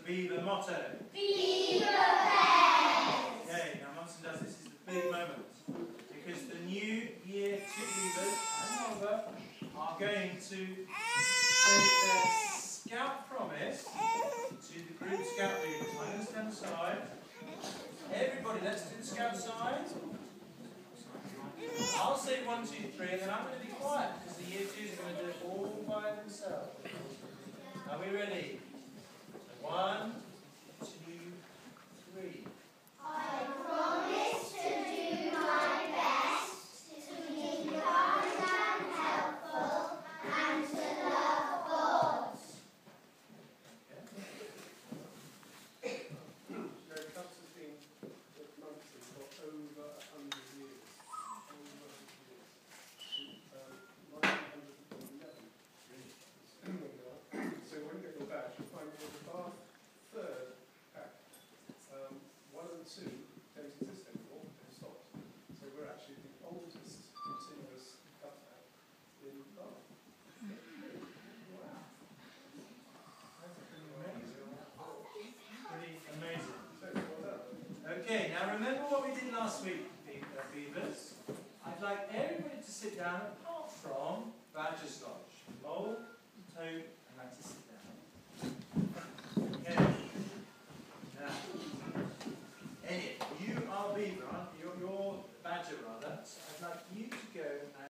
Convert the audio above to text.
Beaver motto. Beaver Bears! Okay, now Munson does this is the big moment because the new year 2 Beavers and over are going to say their scout promise to the group scout leaders. I'm going to stand aside. Everybody, let's do the scout sign. I'll say 1, 2, 3, and then I'm going to be quiet because the year 2s are going to do it all by themselves. Are we ready? 1, 2, 3. I promise to do my best to be kind and helpful and to love God. Cubs has been at Munson for over 100 years. Over 911. So when you get your badge, you'll find you're the bar third pack. 1 and 2 don't exist anymore, they've stopped. So we're actually the oldest continuous Cub pack in Bath. Wow. That's pretty amazing. Pretty amazing. So well done. Okay, now remember what we did last week, Beavers. I'd like everybody to sit down apart from Badger's Lodge. Mole, Toad, I'd like to sit down. Okay. Now, Elliot, you are Beaver, aren't you? You're Badger rather. So I'd like you